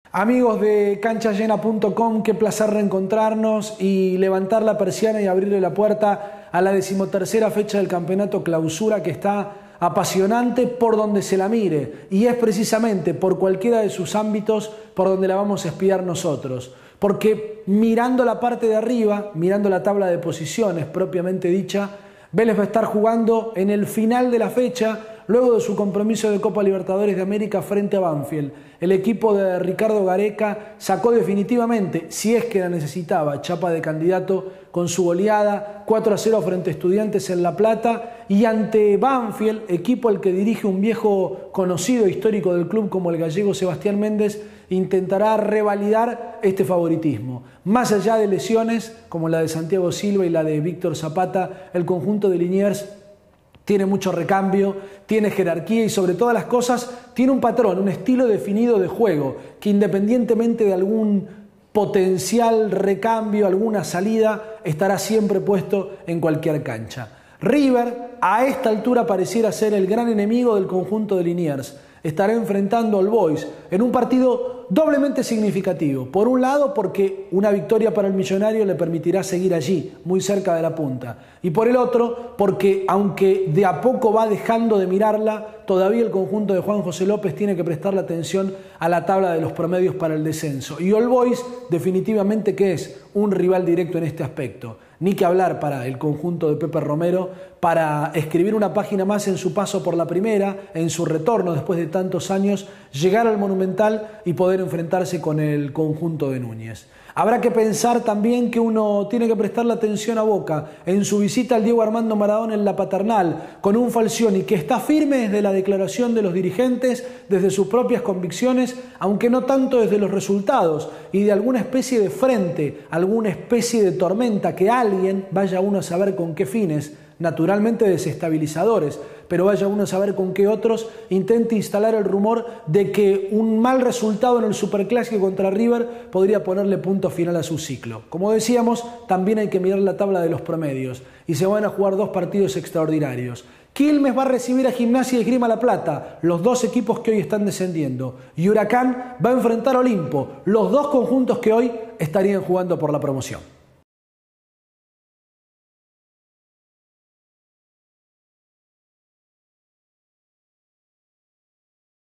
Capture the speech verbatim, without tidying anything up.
Amigos de cancha llena punto com, qué placer reencontrarnos y levantar la persiana y abrirle la puerta a la decimotercera fecha del campeonato clausura, que está apasionante por donde se la mire, y es precisamente por cualquiera de sus ámbitos por donde la vamos a espiar nosotros, porque mirando la parte de arriba, mirando la tabla de posiciones propiamente dicha, Vélez va a estar jugando en el final de la fecha, luego de su compromiso de Copa Libertadores de América frente a Banfield. El equipo de Ricardo Gareca sacó definitivamente, si es que la necesitaba, chapa de candidato con su goleada cuatro a cero frente a Estudiantes en La Plata, y ante Banfield, equipo al que dirige un viejo conocido histórico del club como el gallego Sebastián Méndez, intentará revalidar este favoritismo. Más allá de lesiones como la de Santiago Silva y la de Víctor Zapata, el conjunto de Liniers tiene mucho recambio, tiene jerarquía y sobre todas las cosas tiene un patrón, un estilo definido de juego que, independientemente de algún potencial recambio, alguna salida, estará siempre puesto en cualquier cancha. River a esta altura pareciera ser el gran enemigo del conjunto de Liniers. Estará enfrentando al Boys en un partido doblemente significativo. Por un lado, porque una victoria para el millonario le permitirá seguir allí, muy cerca de la punta. Y por el otro, porque aunque de a poco va dejando de mirarla, todavía el conjunto de Juan José López tiene que prestarle atención a la tabla de los promedios para el descenso. Y All Boys definitivamente que es un rival directo en este aspecto. Ni que hablar para el conjunto de Pepe Romero para escribir una página más en su paso por la primera, en su retorno después de tantos años, llegar al Monumental y poder enfrentarse con el conjunto de Núñez. Habrá que pensar también que uno tiene que prestarle atención a Boca en su visita al Diego Armando Maradona en la Paternal, con un Falcioni que está firme desde la declaración de los dirigentes, desde sus propias convicciones, aunque no tanto desde los resultados, y de alguna especie de frente, alguna especie de tormenta que alguien, vaya uno a saber con qué fines, naturalmente desestabilizadores, pero vaya uno a saber con qué otros, intente instalar el rumor de que un mal resultado en el Superclásico contra River podría ponerle punto final a su ciclo. Como decíamos, también hay que mirar la tabla de los promedios y se van a jugar dos partidos extraordinarios. Quilmes va a recibir a Gimnasia y Esgrima La Plata, los dos equipos que hoy están descendiendo, y Huracán va a enfrentar a Olimpo, los dos conjuntos que hoy estarían jugando por la promoción.